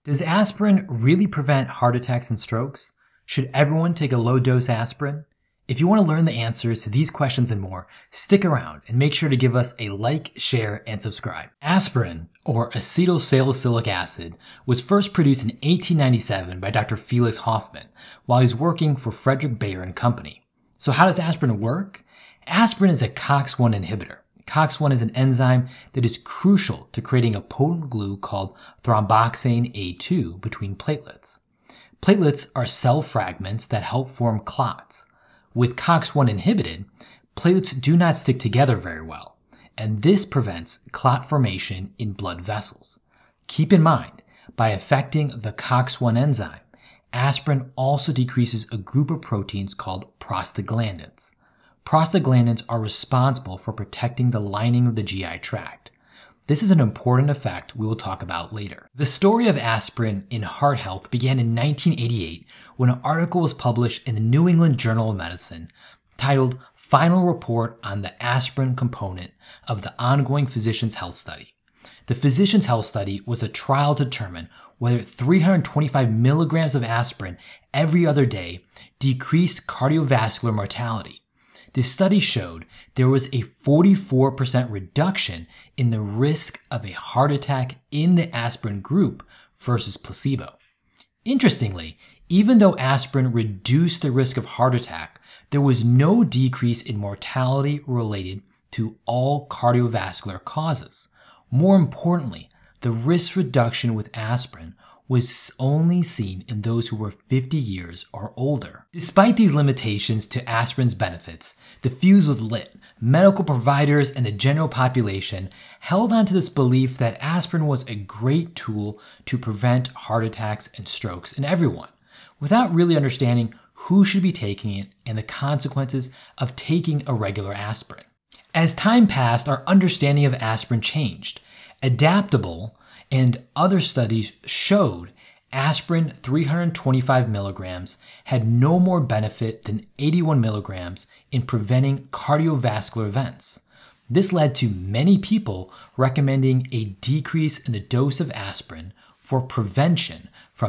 Does aspirin really prevent heart attacks and strokes? Should everyone take a low-dose aspirin? If you want to learn the answers to these questions and more, stick around and make sure to give us a like, share, and subscribe. Aspirin, or acetylsalicylic acid, was first produced in 1897 by Dr. Felix Hoffmann while he was working for Frederick Bayer and Company. So how does aspirin work? Aspirin is a COX-1 inhibitor. COX-1 is an enzyme that is crucial to creating a potent glue called thromboxane A2 between platelets. Platelets are cell fragments that help form clots. With COX-1 inhibited, platelets do not stick together very well, and this prevents clot formation in blood vessels. Keep in mind, by affecting the COX-1 enzyme, aspirin also decreases a group of proteins called prostaglandins. Prostaglandins are responsible for protecting the lining of the GI tract. This is an important effect we will talk about later. The story of aspirin in heart health began in 1988 when an article was published in the New England Journal of Medicine titled Final Report on the Aspirin Component of the Ongoing Physician's Health Study. The Physician's Health Study was a trial to determine whether 325 milligrams of aspirin every other day decreased cardiovascular mortality. This study showed there was a 44% reduction in the risk of a heart attack in the aspirin group versus placebo. Interestingly, even though aspirin reduced the risk of heart attack, there was no decrease in mortality related to all cardiovascular causes. More importantly, the risk reduction with aspirin was only seen in those who were 50 years or older. Despite these limitations to aspirin's benefits, the fuse was lit. Medical providers and the general population held on to this belief that aspirin was a great tool to prevent heart attacks and strokes in everyone, without really understanding who should be taking it and the consequences of taking a regular aspirin. As time passed, our understanding of aspirin changed. Adaptable and other studies showed aspirin 325 milligrams had no more benefit than 81 milligrams in preventing cardiovascular events. This led to many people recommending a decrease in the dose of aspirin for prevention from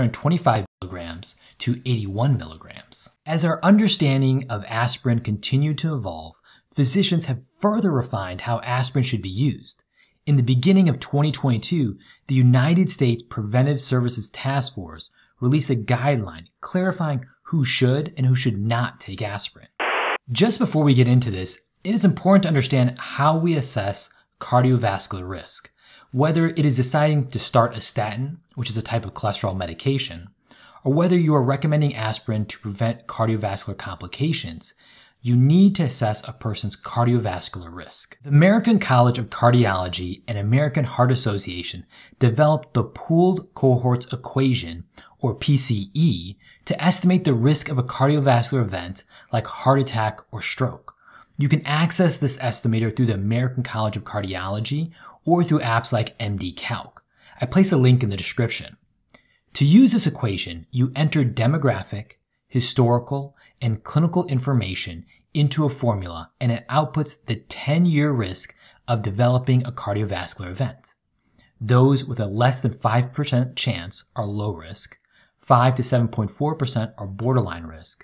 325 milligrams to 81 milligrams. As our understanding of aspirin continued to evolve, physicians have further refined how aspirin should be used. In the beginning of 2022, the United States Preventive Services Task Force released a guideline clarifying who should and who should not take aspirin. Just before we get into this, it is important to understand how we assess cardiovascular risk. Whether it is deciding to start a statin, which is a type of cholesterol medication, or whether you are recommending aspirin to prevent cardiovascular complications, you need to assess a person's cardiovascular risk. The American College of Cardiology and American Heart Association developed the Pooled Cohorts Equation, or PCE, to estimate the risk of a cardiovascular event like heart attack or stroke. You can access this estimator through the American College of Cardiology or through apps like MD Calc. I place a link in the description. To use this equation, you enter demographic, historical, and clinical information into a formula, and it outputs the 10-year risk of developing a cardiovascular event. Those with a less than 5% chance are low risk, 5 to 7.4% are borderline risk,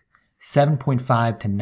7.5 to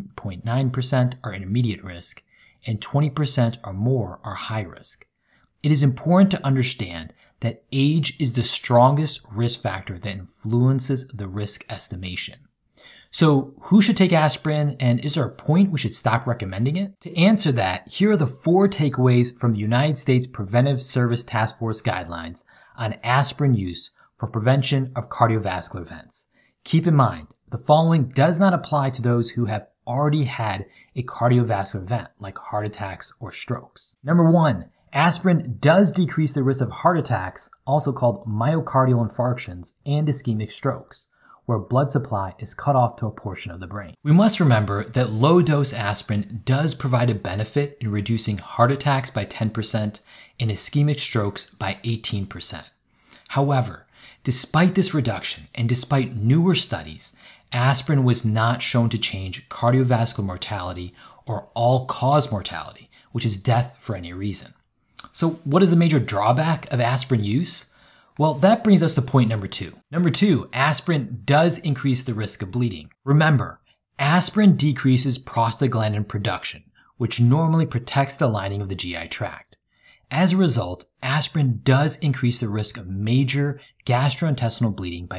19.9% are intermediate risk, and 20% or more are high risk. It is important to understand that age is the strongest risk factor that influences the risk estimation. So who should take aspirin, and is there a point we should stop recommending it? To answer that, here are the 4 takeaways from the United States Preventive Service Task Force guidelines on aspirin use for prevention of cardiovascular events. Keep in mind, the following does not apply to those who have already had a cardiovascular event like heart attacks or strokes. Number 1, aspirin does decrease the risk of heart attacks, also called myocardial infarctions, and ischemic strokes, where blood supply is cut off to a portion of the brain. We must remember that low-dose aspirin does provide a benefit in reducing heart attacks by 10% and ischemic strokes by 18%. However, despite this reduction and despite newer studies, aspirin was not shown to change cardiovascular mortality or all-cause mortality, which is death for any reason. So what is the major drawback of aspirin use? Well, that brings us to point number 2. Number 2, aspirin does increase the risk of bleeding. Remember, aspirin decreases prostaglandin production, which normally protects the lining of the GI tract. As a result, aspirin does increase the risk of major gastrointestinal bleeding by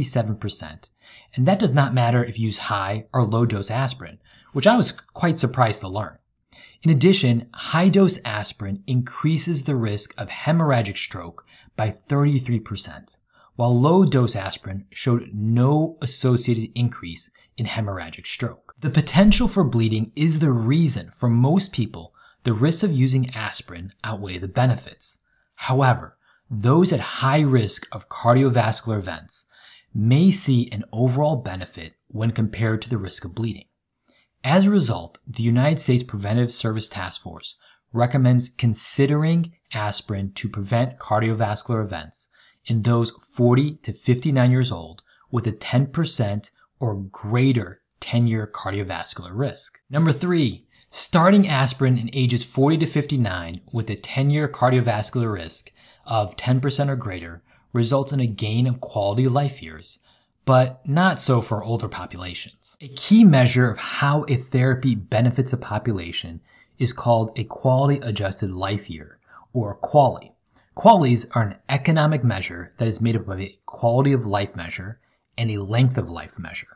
57%. And that does not matter if you use high or low dose aspirin, which I was quite surprised to learn. In addition, high dose aspirin increases the risk of hemorrhagic stroke by 33%, while low dose aspirin showed no associated increase in hemorrhagic stroke. The potential for bleeding is the reason for most people the risks of using aspirin outweigh the benefits. However, those at high risk of cardiovascular events may see an overall benefit when compared to the risk of bleeding. As a result, the United States Preventive Service Task Force recommends considering aspirin to prevent cardiovascular events in those 40 to 59 years old with a 10% or greater 10-year cardiovascular risk. Number 3, starting aspirin in ages 40 to 59 with a 10-year cardiovascular risk of 10% or greater results in a gain of quality of life years, but not so for older populations. A key measure of how a therapy benefits a population is called a quality adjusted life year, or QALY. QALYs are an economic measure that is made up of a quality of life measure and a length of life measure.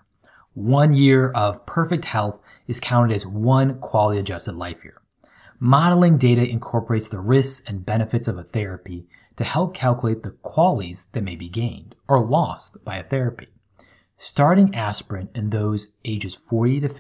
1 year of perfect health is counted as one quality adjusted life year. Modeling data incorporates the risks and benefits of a therapy to help calculate the QALYs that may be gained or lost by a therapy. Starting aspirin in those ages 40 to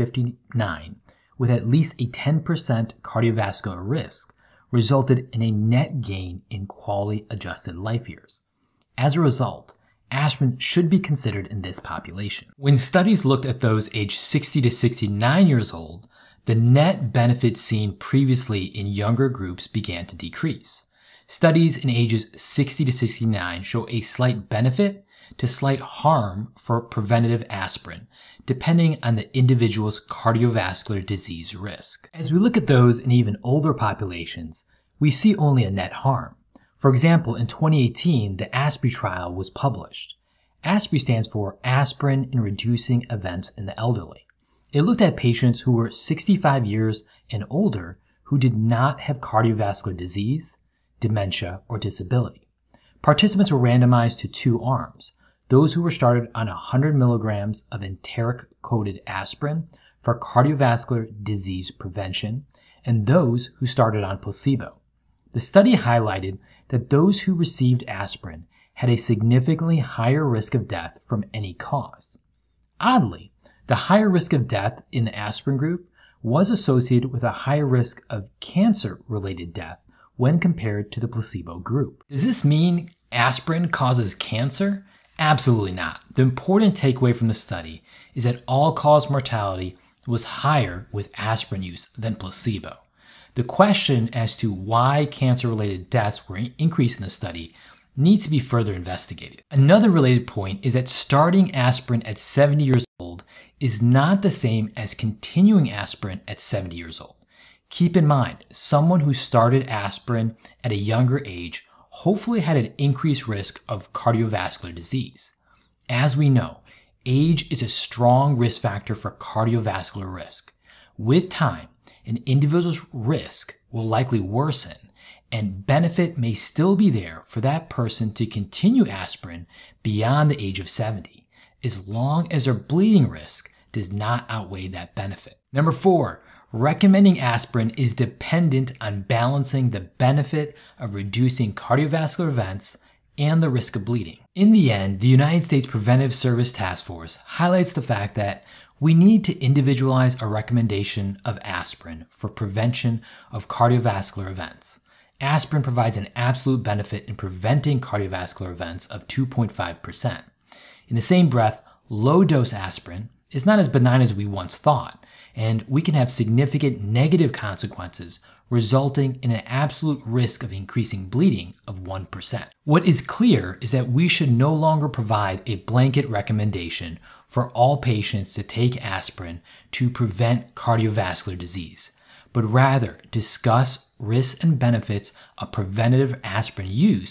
59 with at least a 10% cardiovascular risk resulted in a net gain in quality adjusted life years. As a result, aspirin should be considered in this population. When studies looked at those aged 60 to 69 years old, the net benefit seen previously in younger groups began to decrease. Studies in ages 60 to 69 show a slight benefit to slight harm for preventative aspirin, depending on the individual's cardiovascular disease risk. As we look at those in even older populations, we see only a net harm. For example, in 2018, the Aspirin trial was published. Aspirin stands for Aspirin in Reducing Events in the Elderly. It looked at patients who were 65 years and older who did not have cardiovascular disease, dementia, or disability. Participants were randomized to 2 arms: those who were started on 100 milligrams of enteric-coated aspirin for cardiovascular disease prevention, and those who started on placebo. The study highlighted that those who received aspirin had a significantly higher risk of death from any cause. Oddly, the higher risk of death in the aspirin group was associated with a higher risk of cancer-related death when compared to the placebo group. Does this mean aspirin causes cancer? Absolutely not. The important takeaway from the study is that all-cause mortality was higher with aspirin use than placebo. The question as to why cancer-related deaths were increased in the study needs to be further investigated. Another related point is that starting aspirin at 70 years old is not the same as continuing aspirin at 70 years old. Keep in mind, someone who started aspirin at a younger age hopefully had an increased risk of cardiovascular disease. As we know, age is a strong risk factor for cardiovascular risk. With time, an individual's risk will likely worsen, and benefit may still be there for that person to continue aspirin beyond the age of 70, as long as their bleeding risk does not outweigh that benefit. Number 4, recommending aspirin is dependent on balancing the benefit of reducing cardiovascular events and the risk of bleeding. In the end, the United States Preventive Service Task Force highlights the fact that we need to individualize a recommendation of aspirin for prevention of cardiovascular events. Aspirin provides an absolute benefit in preventing cardiovascular events of 2.5%. In the same breath, low-dose aspirin is not as benign as we once thought, and we can have significant negative consequences resulting in an absolute risk of increasing bleeding of 1%. What is clear is that we should no longer provide a blanket recommendation for all patients to take aspirin to prevent cardiovascular disease, but rather discuss risks and benefits of preventative aspirin use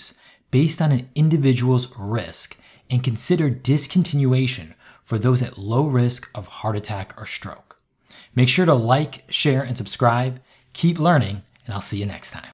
based on an individual's risk and consider discontinuation for those at low risk of heart attack or stroke. Make sure to like, share, and subscribe. Keep learning, and I'll see you next time.